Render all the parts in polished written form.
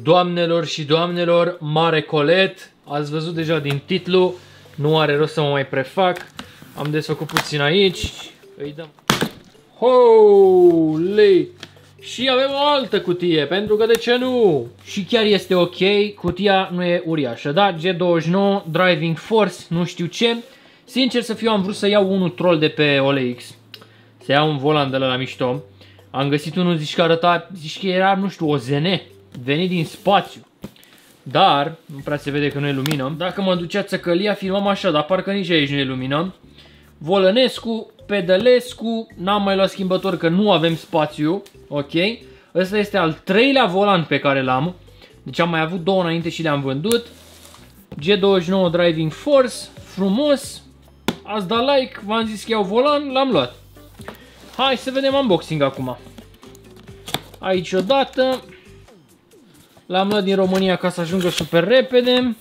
Doamnelor și doamnelor, mare colet. Ați văzut deja din titlu. Nu are rost să mă mai prefac. Am desfăcut puțin aici. Îi dăm. Holy! Și avem o altă cutie, pentru că de ce nu? Și chiar este ok, cutia nu e uriașă, da? G29, Driving Force, nu știu ce. Sincer să fiu, am vrut să iau unul troll de pe OLX. Să iau un volan de la mișto. Am găsit unul, zici că era, nu știu, o ZN, venit din spațiu. Dar, nu prea se vede că nu e lumină. Dacă mă ducea țăcălia, filmam așa, dar parcă nici aici nu e lumină. Volănescu, Pedălescu, n-am mai luat schimbător că nu avem spațiu. Ok. Ăsta este al treilea volan pe care l-am. Deci am mai avut două înainte și le-am vândut. G29 Driving Force, frumos. Ați dat like, v-am zis că iau volan, l-am luat. Hai să vedem unboxing acum. Aici odată. L-am luat din România ca să ajungă super repede.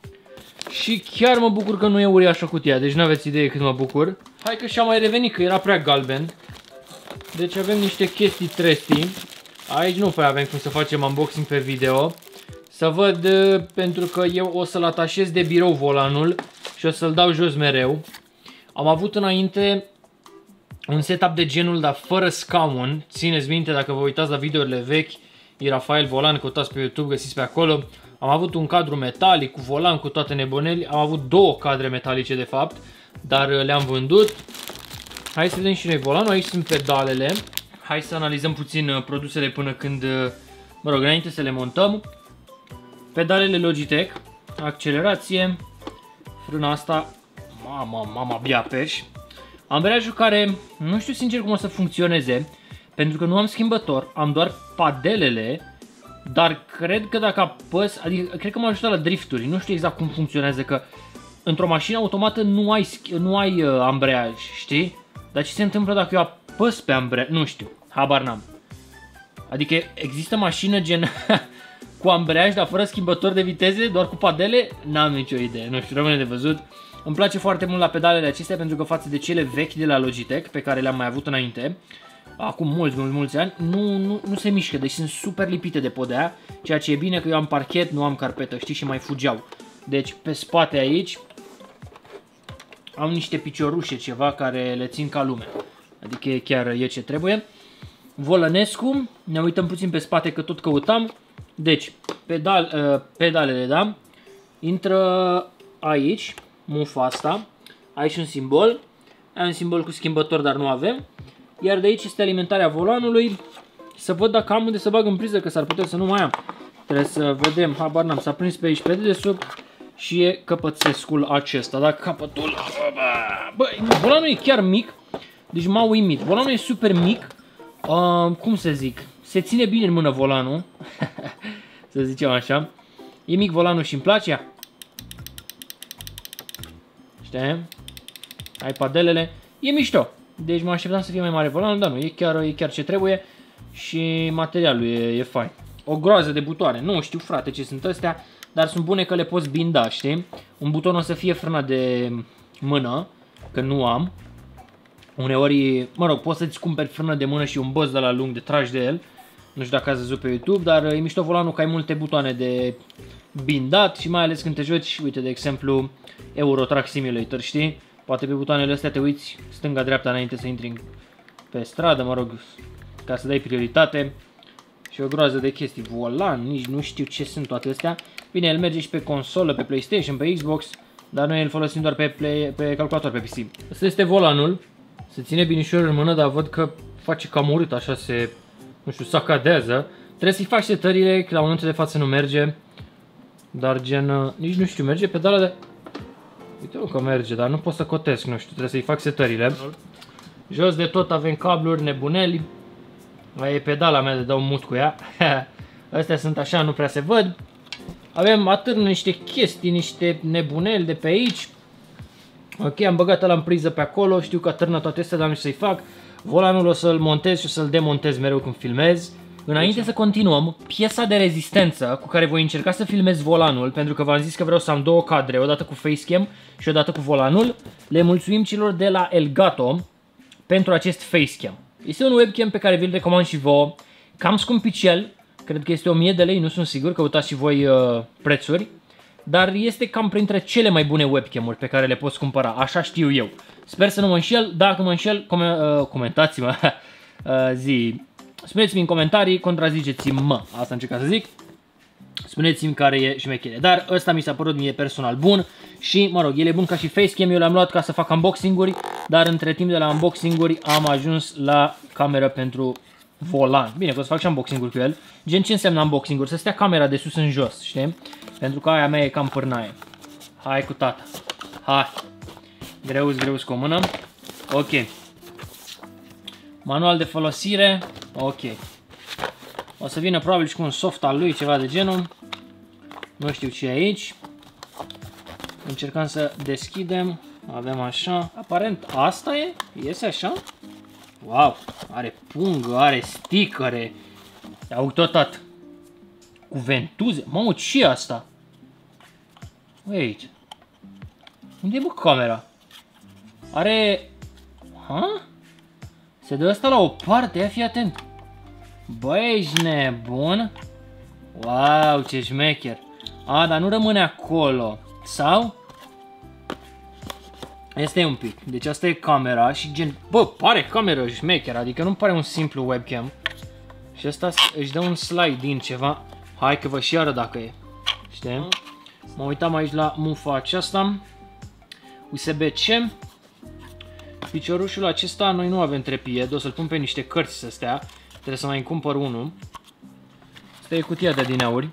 Și chiar mă bucur că nu e uriașă cutia, deci n-aveți idee cât mă bucur. Hai că și-a mai revenit, că era prea galben. Deci avem niște chestii trestii. Aici nu prea avem cum să facem unboxing pe video. Să văd, pentru că eu o să-l atașez de birou volanul și o să-l dau jos mereu. Am avut înainte un setup de genul, dar fără scaun. Țineți minte, dacă vă uitați la videourile vechi, e Rafael Volan, căutați pe YouTube, găsiți pe acolo. Am avut un cadru metalic cu volan, cu toate nebuneli. Am avut două cadre metalice de fapt, dar le-am vândut. Hai să vedem și noi volanul. Aici sunt pedalele. Hai să analizăm puțin produsele până când, mă rog, înainte să le montăm. Pedalele Logitech, accelerație, frâna asta, mama, abia apeși. Ambreiajul care nu știu sincer cum o să funcționeze, pentru că nu am schimbător, am doar padelele. Dar cred că dacă apăs, adică cred că m-a ajutat la drifturi, nu știu exact cum funcționează, că într-o mașină automată nu ai ambreiaj, știi? Dar ce se întâmplă dacă eu apăs pe ambreiaj? Nu știu, habar n-am. Adică există mașină gen cu ambreiaj, dar fără schimbător de viteze, doar cu padele? N-am nicio idee, nu știu, rămâne de văzut. Îmi place foarte mult la pedalele acestea pentru că față de cele vechi de la Logitech, pe care le-am mai avut înainte, acum mulți ani, nu se mișcă, deci sunt super lipite de podea, ceea ce e bine că eu am parchet, nu am carpetă, știi, și mai fugeau. Deci pe spate aici am niște piciorușe, ceva care le țin ca lumea, adică chiar e ce trebuie. Volănescu, ne uităm puțin pe spate că tot căutam. Deci pedalele, da, intră aici, mufa asta, aici un simbol, ai un simbol cu schimbător, dar nu avem. Iar de aici este alimentarea volanului. Să văd dacă am unde să bag în priză, că s-ar putea să nu mai am. Trebuie să vedem, habar n-am, s-a prins pe aici pe dedesubt și e căpățescul acesta, da, capătul. Băi, volanul e chiar mic, deci m-a uimit. Volanul e super mic, cum să zic, se ține bine în mână volanul, să zicem așa. E mic volanul și îmi place, ia. Știi? Ai padelele, e mișto. Deci mă așteptam să fie mai mare volanul, dar nu, e chiar ce trebuie și materialul e fain. O groază de butoane, nu știu frate ce sunt astea, dar sunt bune că le poți binda, știi? Un buton o să fie frâna de mână, că nu am. Uneori, mă rog, poți să-ți cumperi frână de mână și un băț de la lung de tragi de el. Nu știu dacă ați văzut pe YouTube, dar e mișto volanul că ai multe butoane de bindat și mai ales când te joci, uite, de exemplu, Euro Truck Simulator, știi? Poate pe butoanele astea te uiți stânga-dreapta înainte să intri pe stradă, mă rog, ca să dai prioritate. Și o groază de chestii. Volan, nici nu știu ce sunt toate astea. Bine, el merge și pe consolă, pe PlayStation, pe Xbox, dar noi îl folosim doar pe calculator, pe PC. Asta este volanul. Se ține binișor în mână, dar văd că face cam urât, așa se, nu știu, sacadează. Trebuie să-i faci setările, că la momentul de față nu merge. Dar gen, nici nu știu, merge pedala de... Uite că merge, dar nu pot să cotesc, nu știu, trebuie să-i fac setările. Jos de tot avem cabluri, nebuneli. Aia e pedala mea de dau mut cu ea. Astea sunt așa, nu prea se văd. Avem atârnă niște chestii, niște nebuneli de pe aici. Ok, am băgat ăla în priză pe acolo, știu că atârnă toate astea, dar nu știu să-i fac. Volanul o să-l montez și o să-l demontez mereu când filmez. Înainte să continuăm, piesa de rezistență cu care voi încerca să filmez volanul, pentru că v-am zis că vreau să am două cadre, odată cu facecam și odată cu volanul, le mulțumim celor de la Elgato pentru acest facecam. Este un webcam pe care vi-l recomand și vouă, cam scumpicel, Cred că este 1000 de lei, nu sunt sigur, căutați și voi prețuri. Dar este cam printre cele mai bune webcam-uri pe care le poți cumpăra, așa știu eu. Sper să nu mă înșel, dacă mă înșel, comentați-mă, spuneți-mi în comentarii, contraziceți-mă, asta încercat să zic. Spuneți-mi care e șmecherie, dar ăsta mi s-a părut mie personal bun și, mă rog, el e bun ca și facecam, eu l-am luat ca să fac unboxing-uri, dar între timp de la unboxing-uri am ajuns la cameră pentru volan. Bine, că o să fac și unboxing-uri cu el. Gen, ce înseamnă unboxing-uri? Să stea camera de sus în jos, știi? Pentru că aia mea e cam pârnaie. Hai cu tata. Hai. Greu cu o mână. Ok. Manual de folosire. Ok. O să vină probabil și cu un soft al lui, ceva de genul. Nu știu ce e aici. Încercăm să deschidem. Avem așa. Aparent asta e? Iese așa? Wow. Are pungă, are stickere. Iau tot. Cu ventuze. Mamă, ce e asta? Wait. Unde e, bă, camera? Are... Ha? Se dă asta la o parte, ia, fii atent. Bă, ești nebun? Wow, ce șmecher. A, dar nu rămâne acolo. Sau? Este un pic. Deci asta e camera și gen... Bă, pare cameră șmecher, adică nu pare un simplu webcam. Și asta își dă un slide din ceva. Hai că vă și arăt dacă e. Știi? Mă uitam aici la mufa aceasta. USB-C. Piciorușul acesta noi nu avem trepie. O să-l pun pe niște cărți să stea. Trebuie să mai cumpăr unul. Asta e cutia de adineauri.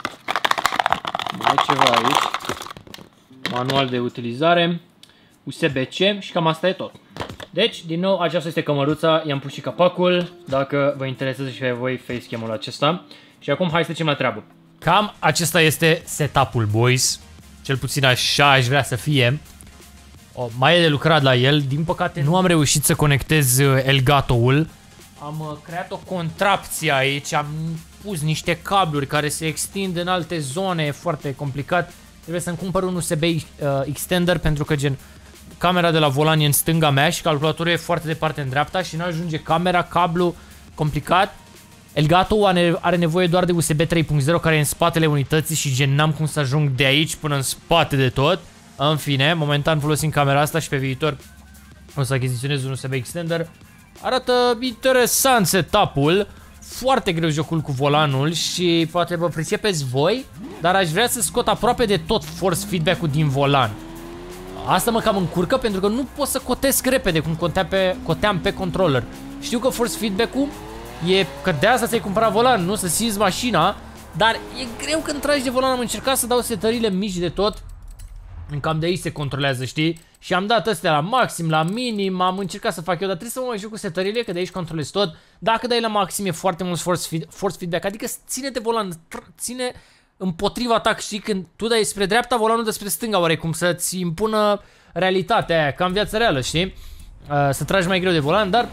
Mai e ceva aici. Manual de utilizare. USB-C și cam asta e tot. Deci, din nou, aceasta este cămăruța. I-am pus și capacul. Dacă vă interesează și pe voi facecam-ul acesta. Și acum hai să trecem la treabă. Cam acesta este setup-ul, boys. Cel puțin așa aș vrea să fie. Mai e de lucrat la el. Din păcate nu am reușit să conectez Elgato-ul. Am creat o contrapție aici. Am pus niște cabluri care se extind în alte zone. E foarte complicat. Trebuie să-mi cumpăr un USB extender pentru că gen camera de la volan e în stânga mea și calculatorul e foarte departe în dreapta și nu ajunge camera, cablu, complicat. Elgato are nevoie doar de USB 3.0 care e în spatele unității și gen n-am cum să ajung de aici până în spate de tot. În fine, momentan folosim camera asta și pe viitor o să achiziționez un USB extender. Arată interesant setup-ul. Foarte greu jocul cu volanul și poate vă pricepeți voi, dar aș vrea să scot aproape de tot force feedback-ul din volan. Asta mă cam încurcă pentru că nu pot să cotesc repede cum coteam pe controller. Știu că force feedback-ul e că de asta ți-ai cumpărat volan, nu să simți mașina, dar e greu când tragi de volan. Am încercat să dau setările mici de tot. Cam de aici se controlează, știi? Și am dat astea la maxim, la minim, am încercat să fac eu, dar trebuie să mă mai joc cu setările, că de aici controlez tot. Dacă dai la maxim e foarte mult force feedback, adică ține de volan, ține împotriva ta, știi? Când tu dai spre dreapta, volanul despre stânga oarecum, să-ți impună realitatea aia, ca în viața reală, știi? Să tragi mai greu de volan, dar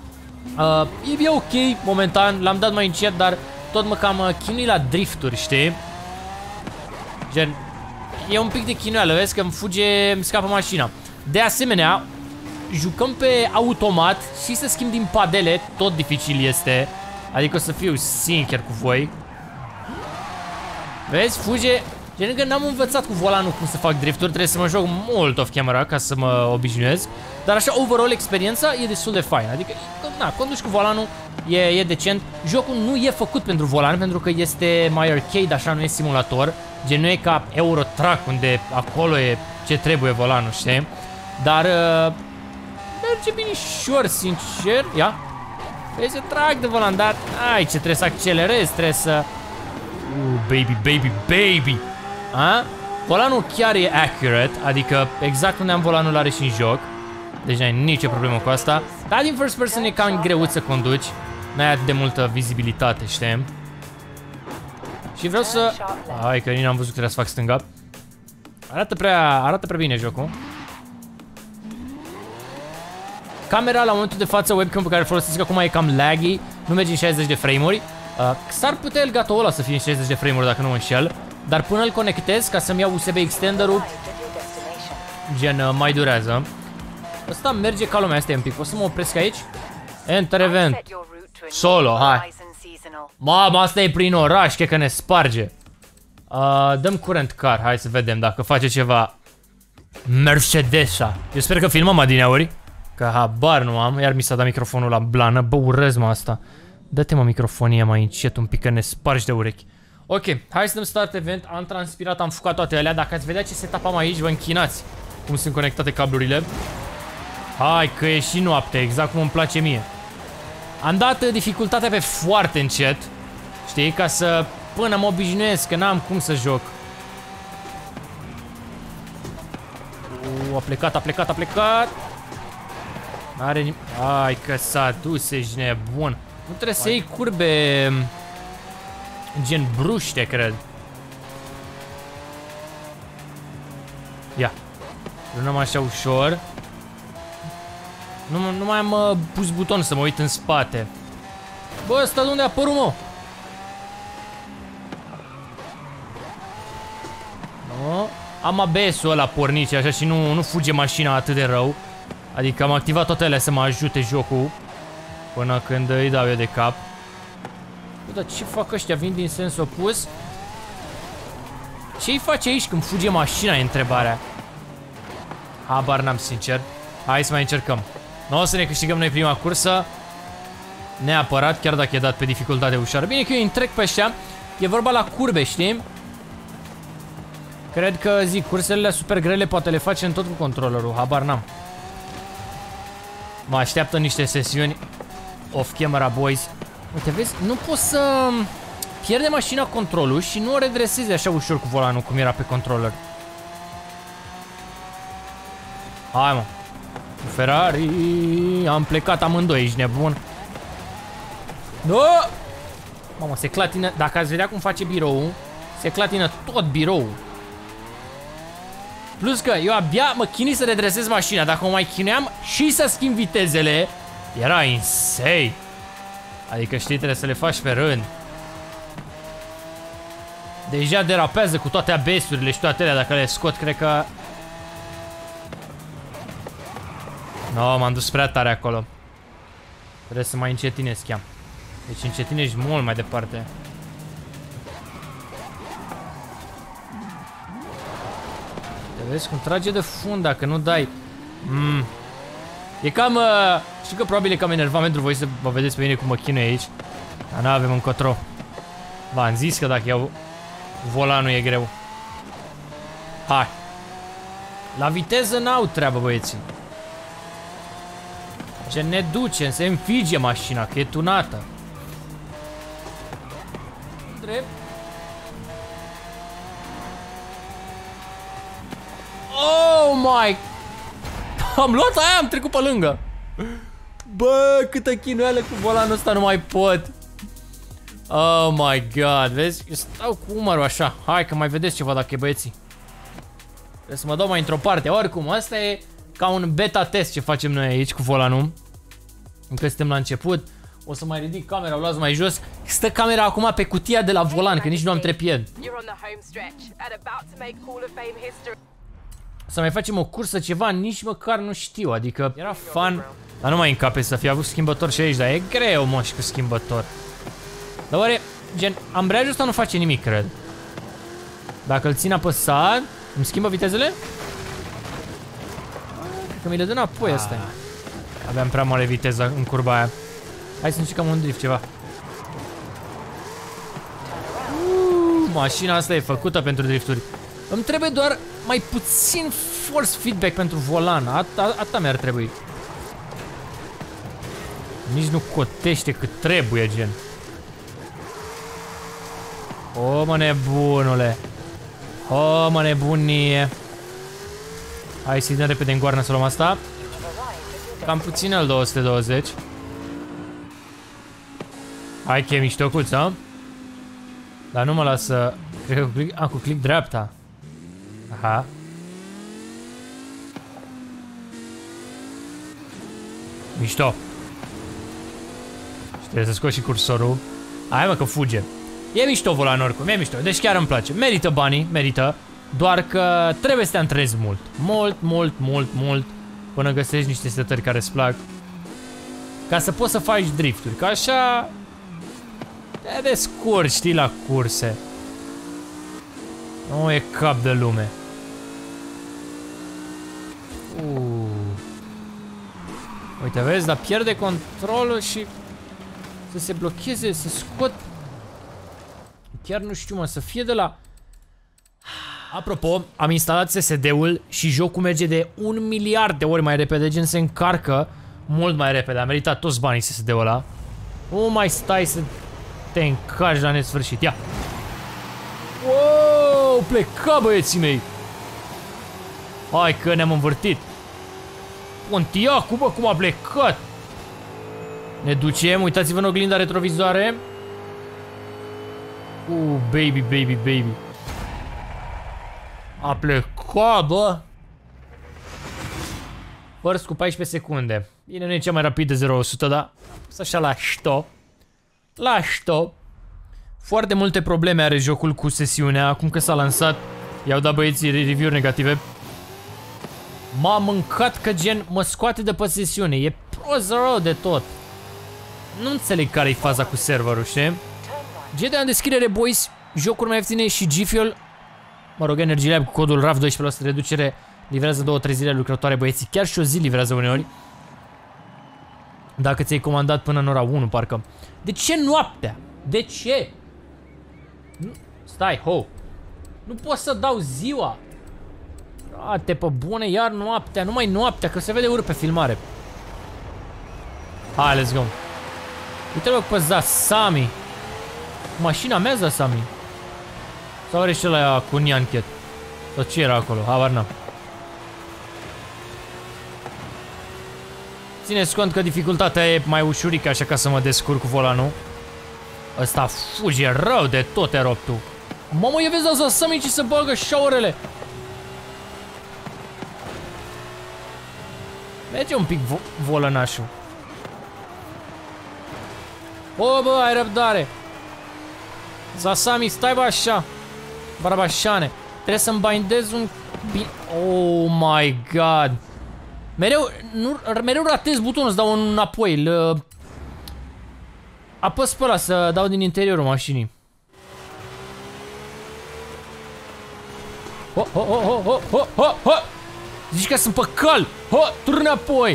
e ok momentan, l-am dat mai încet, dar tot mă cam chinui la drifturi, știi? Gen... E un pic de chinuială, vezi că îmi scapă mașina. De asemenea, jucăm pe automat și să schimb din padele, tot dificil este. Adică o să fiu sincer cu voi. Vezi, fuge. Gen că n-am învățat cu volanul cum să fac drifturi, trebuie să mă joc mult off camera ca să mă obișnuiesc. Dar așa, overall, experiența e destul de fain. Adică, na, conduci cu volanul, e decent. Jocul nu e făcut pentru volan, pentru că este mai arcade, așa, nu e simulator. Gen, nu e ca Euro Truck, unde acolo e ce trebuie volanul, știi? Dar merge binișor, sincer. Ia. Vezi, eu trag de volan, dar ai, ce trebuie să accelerezi, trebuie să... baby. A? Volanul chiar e accurate, adică exact unde am volanul are și în joc. Deci n-ai nicio problemă cu asta. Dar din first person e cam greu să conduci. N-ai atât de multă vizibilitate, știi? Și vreau să... Hai că nici n-am văzut că trebuie să fac stânga. Arată prea bine jocul. Camera la momentul de față, webcam pe care îl folosesc acum e cam laggy. Nu merge în 60 de frame-uri. S-ar putea Elgato ăla să fie în 60 de frame-uri dacă nu mă înșel. Dar până îl conectez ca să-mi iau USB extenderul, gen mai durează. Ăsta merge ca lumea, asta e un pic. O să mă opresc aici. Enter event. Solo, hai. Mamă, asta e prin oraș, că ne sparge. Dăm curent car, hai să vedem dacă face ceva. Mercedesa. Eu sper că filmăm adineauri, că habar nu am, iar mi s-a dat microfonul la blană. Bă, urăz mă asta. Dă-te mă microfonia mai încet un pic, că ne spargi de urechi. Ok, hai să dăm start event, am transpirat, am fucat toate alea. Dacă ați vedea ce setup am aici, vă închinați cum sunt conectate cablurile. Hai că e și noapte, exact cum îmi place mie. Am dat dificultatea pe foarte încet, știi, ca să până mă obișnuiesc, că n-am cum să joc. A plecat, a plecat, a plecat. N-are nimic. Hai că s-a dus, ești nebun. Nu trebuie să iei curbe gen bruște, cred. Ia. Luăm așa ușor. Nu mai am pus buton să mă uit în spate. Bă, ăsta de unde a apărut, mă? No. Am ABS-ul ăla pornit așa și nu fuge mașina atât de rău. Adică am activat toate alea să mă ajute jocul până când îi dau eu de cap. Bă, dar ce fac ăștia? Vin din sens opus? Ce-i face aici când fuge mașina, e întrebarea. Habar n-am, sincer. Hai să mai încercăm. Nu o să ne câștigăm noi prima cursă neapărat, chiar dacă e dat pe dificultate ușoară. Bine că eu îi întrec pe ăștia. E vorba la curbe, știi? Cred că, zic, cursele super grele poate le facem tot cu controllerul, habar n-am. Mă așteaptă niște sesiuni off camera, boys. Uite, vezi, nu poți să pierde mașina controlul și nu o redresezi așa ușor cu volanul cum era pe controller. Hai, mă. Cu Ferrari am plecat amândoi, ești nebun. Da! Mamă, se clatină, dacă ați vedea cum face biroul, se clatină tot biroul. Plus că eu abia mă chinui să redresez mașina. Dacă mă mai chinuiam și să schimb vitezele, era insane. Adică știi, trebuie să le faci pe rând. Deja derapează cu toate ABS-urile și toate alea. Dacă le scot, cred că... No, m-am dus prea tare acolo. Trebuie să mai încetinesc ea. Deci încetinești mult mai departe. Vezi cum trage de fund dacă nu dai. E cam... știu că probabil e cam enervant pentru voi să vă vedeți pe mine cum mă chinui aici. Dar n-avem încotro. V-am zis că dacă iau volanul e greu. Hai. La viteză n-au treabă, băieții. Ce ne duce, se înfige mașina, că e tunată. Drept. Oh my! Am luat aia, am trecut pe lângă. Bă, câtă chinuială cu volanul ăsta, nu mai pot. Oh my god, vezi? Eu stau cu umărul așa. Hai că mai vedeți ceva dacă e, băieții. Trebuie să mă dau mai într-o parte. Oricum, asta e ca un beta test ce facem noi aici cu volanul. Încă suntem la început. O să mai ridic camera, o luați mai jos. Stă camera acum pe cutia de la volan, că nici nu am trepied. Să mai facem o cursă ceva, nici măcar nu știu, adică era fun. Dar nu mai încape să fie avut schimbător și aici, dar e greu, mă, și cu schimbător. Dar oare, gen, ambreiajul ăsta nu face nimic, cred. Dacă îl țin apăsat, îmi schimbă vitezele? Că mi le dă înapoi ăsta. Aveam prea mare viteză în curba aia. Hai să încercăm un drift ceva. Mașina asta e făcută pentru drifturi. Îmi trebuie doar mai puțin force feedback pentru volan. Atâta mi-ar trebui. Nici nu cotește cât trebuie, gen. O, mă, nebunule. O, mă, nebunie. Hai să-i dăm repede în goarnă să luăm asta. Cam puțin al 220. Hai că e miștocuță. Dar nu mă lasă. Cred că cu click dreapta. Aha. Mișto. Și trebuie să scoți și cursorul. Hai, mă, că fuge. E mișto volanul oricum, e mișto. Deci chiar îmi place. Merită banii, merită. Doar că trebuie să te antrenezi mult. Până găsești niște setări care îți plac. Ca să poți să faci drifturi. Că așa... Te descurci, știi, la curse. Nu e cap de lume. Uite, vezi, dar pierde controlul și să se blocheze, să scot. Chiar nu știu, mă, să fie de la... Apropo, am instalat SSD-ul și jocul merge de 1 miliard de ori mai repede, gen se încarcă mult mai repede. A meritat toți banii SSD-ul ăla. Nu mai stai să te încarci la nesfârșit. Ia! Wow, pleca, băieții mei! Hai că ne-am învârtit. Pontiacu, bă, cum a plecat! Ne ducem, uitați-vă în oglinda retrovizoare. Baby, baby, baby. A plecat, bă! First cu 14 secunde. Bine, nu e cea mai rapidă 0-100, dar să așa la șto. La șto. Foarte multe probleme are jocul cu sesiunea. Acum că s-a lansat, i-au dat băieții review-uri negative. M-a mâncat că gen mă scoate de pe sesiune. E prost rău de tot. Nu înțeleg care e faza cu serverul, știi? GTA în descriere, boys. Jocuri mai ieftine și G-Fuel. Mă rog, Energy Lab cu codul RAF 12% reducere. Livrează 2-3 zile lucrătoare, băieții. Chiar și o zi livrează uneori. Dacă ți-ai comandat până în ora 1, parcă. De ce noaptea? De ce? Nu... Stai, ho. Nu pot să dau ziua. Frate, pe bune, iar noaptea. Numai noaptea, că se vede urât pe filmare. Hai, let's go. Uite-l pe Zasami. Mașina mea, Zasami. Sau are și ăla cu Nyan Cat? Sau ce era acolo? Habar n-am. Țineți cont că dificultatea e mai ușurică, așa ca să mă descurc cu volanul. Ăsta fuge rău de tot, eroptul. Mamă, e vezi asta, Sami, ce se bagă șaurele. Merge un pic volănașul. O, bă, ai răbdare. Zasami, stai bă așa. Barbașane. Trebuie să-mi bindez un... Oh my god. Mereu ratez butonul să dau înapoi. Apăs pe ăla să dau din interiorul mașinii. Ho, ho, ho, ho, ho, ho, ho, ho. Zici că sunt pe cal. Ho, tur înapoi.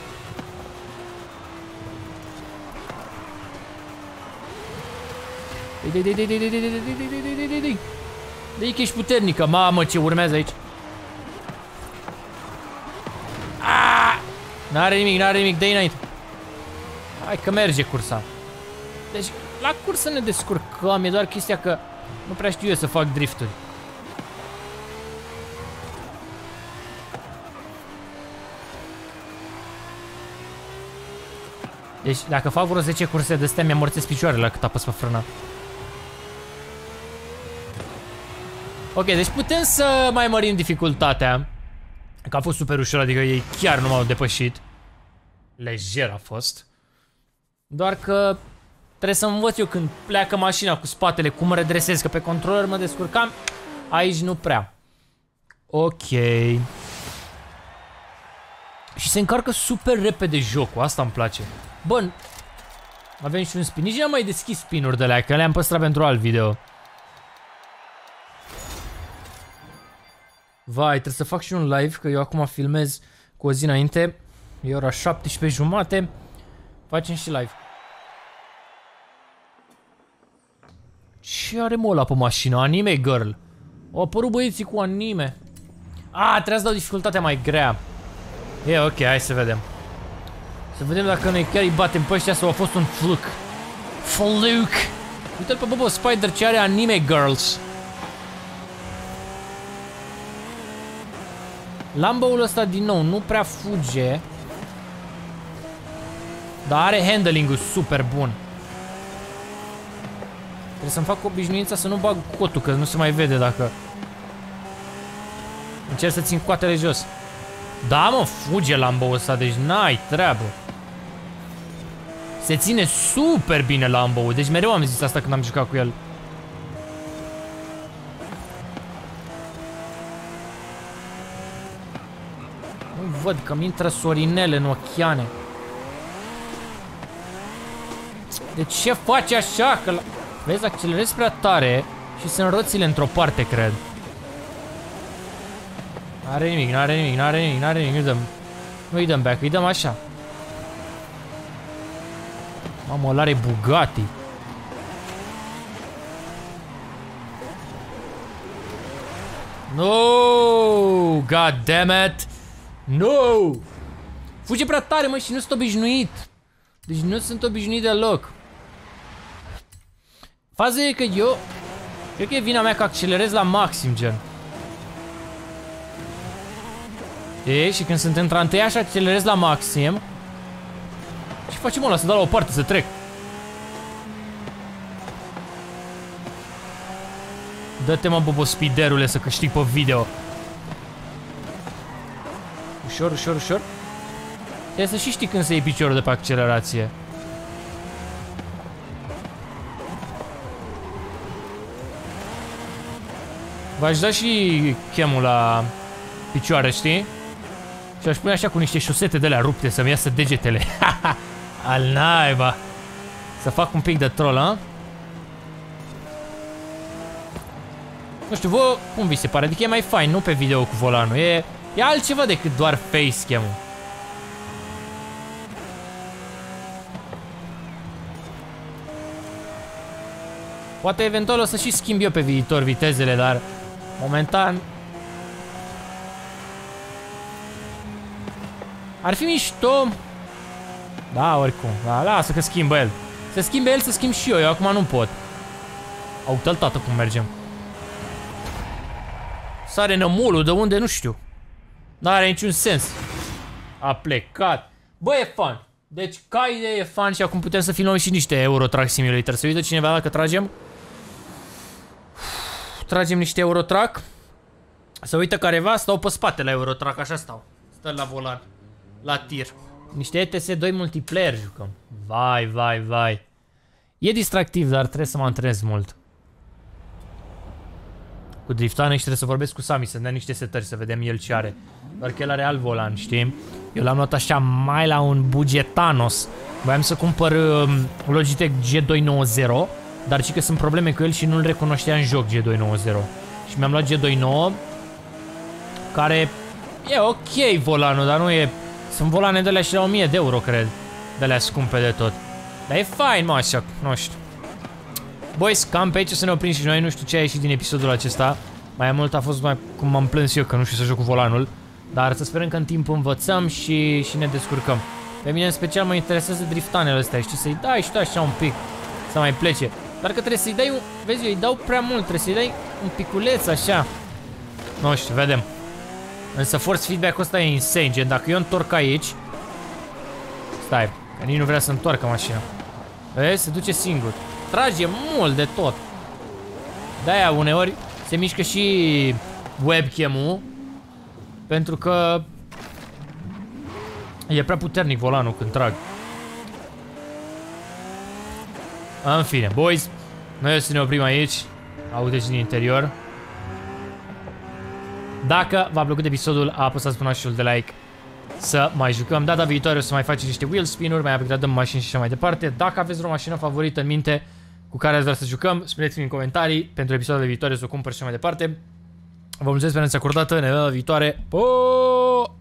Dă-i că ești puternică. Mamă, ce urmează aici. N-are nimic, n-are nimic, dă-i înainte. Hai că merge cursa. Deci, la cursă ne descurcăm, e doar chestia că nu prea știu eu să fac drifturi. Deci, dacă fac vreo 10 curse de astea, mi-amorțesc picioarele la cât apăs pe frâna. Ok, deci putem să mai mărim dificultatea. Că a fost super ușor, adică ei chiar nu m-au depășit. Lejer a fost. Doar că trebuie să învăț eu când pleacă mașina cu spatele cum mă redresez, că pe controller mă descurcam. Aici nu prea. Ok. Și se încarcă super repede jocul, asta îmi place. Bă, avem și un spin. Nici n-am mai deschis spin-uri de alea, că le-am păstrat pentru alt video. Vai, trebuie să fac și un live, că eu acum filmez cu o zi înainte. E ora 17:30. Facem și live. Ce are mola pe mașină? Anime Girl. Au apărut băieții cu anime. Trebuie să dau dificultatea mai grea. E ok, hai să vedem. Să vedem dacă noi chiar îi batem pe ăștia sau a fost un fluke. Fluke. Uite-l pe Bobo Spider ce are Anime Girls. Lambo-ul ăsta din nou nu prea fuge. Dar are handling-ul super bun. Trebuie să-mi fac obișnuința să nu bag cotul, că nu se mai vede dacă... Încerc să țin coatele jos. Da, mă, fuge Lambo-ul ăsta, deci n-ai treabă. Se ține super bine Lambo-ul, deci mereu am zis asta când am jucat cu el. Nu văd că mi intră sorinele în ochiane. De ce faci așa? Că vezi, accelerezi prea tare și sunt roțile într-o parte, cred. N-are nimic, n-are nimic, n-are nimic, n-are nimic, nu-i dăm back, îi dăm așa. Mamă, ăla are Bugatti. No, god damn it. No. Fuge prea tare, mă, și nu sunt obișnuit. Deci nu sunt obișnuit deloc. Faza e că eu cred că e vina mea că accelerez la maxim, gen. E, și când sunt într-a-ntâia și accelerez la maxim. Și facem ăla, să dau la o parte, să trec. Dă-te, mă, bobo, speederule, să câștig pe video. Ușor, ușor, ușor. Trebuie să și știi când să iei piciorul de pe accelerație. V-aș da și chemul la picioare, știi? Și aș pune așa cu niște șosete de alea rupte să-mi iasă degetele. Al naiba. Să fac un pic de troll, a? Nu știu, vă, cum vi se pare? Adică e mai fain, nu pe video cu volanul. E altceva decât doar facecam-ul. Poate eventual o să și schimb eu pe viitor vitezele, dar momentan ar fi mișto. Da, oricum. Da, lasă că schimbă el. Să schimbe el, să schimb și eu acum nu pot. Uite-l, tată, cum mergem. Sare nămulul, de unde, nu știu. N-are niciun sens. A plecat. Bă, e fun. Deci, ca idee e fun și acum putem să filmăm și niște Euro Truck Simulator. Să uită cineva dacă tragem. Tragem niște Euro Truck. Să uită careva, stau pe spate la Euro Truck, așa stau. Stă la volan. La tir. Niște ETS2 multiplayer jucăm. Vai, vai, vai. E distractiv, dar trebuie să mă antrenez mult. Cu driftane și trebuie să vorbesc cu Sami, să-mi dea niște setări, să vedem el ce are. Doar că el are alt volan, știi? Eu l-am luat așa mai la un bugetanos. Voiam să cumpăr Logitech G290, dar și că sunt probleme cu el și nu-l recunoștea în joc G290. Și mi-am luat G29, care e ok volanul, dar nu e... Sunt volane de alea și la 1000 de euro, cred. De alea scumpe de tot. Dar e fain, mă, așa, nu știu. Boys, cam pe aici să ne oprim și noi, nu știu ce a ieșit din episodul acesta. Mai mult a fost mai cum m-am plâns eu că nu știu să joc cu volanul. Dar să sperăm că în timp învățăm și ne descurcăm. Pe mine în special mă interesează driftanele astea, știi, să-i dai și tu așa un pic, să mai plece. Dar că trebuie să-i dai un... Vezi, eu îi dau prea mult, trebuie să-i dai un piculeț așa. Nu știu, vedem. Însă force feedback-ul ăsta e insane, gen dacă eu întorc aici. Stai, că nici nu vrea să întoarcă mașina. Vezi, se duce singur. Trage mult de tot. De-aia uneori se mișcă și webcam-ul. Pentru că e prea puternic volanul când trag. În fine, boys, noi o să ne oprim aici. Audeți din interior. Dacă v-a plăcut episodul, apăsați butonul de like să mai jucăm. Data viitoare o să mai facem niște wheel spin-uri, mai upgradăm mașini și așa mai departe. Dacă aveți vreo mașină favorită în minte cu care ați vrea să jucăm, spuneți-mi în comentarii pentru episoadele viitoare să o cumpăr și așa mai departe. Vă mulțumesc pentru atenția acordată, ne vedem la viitoare. Po!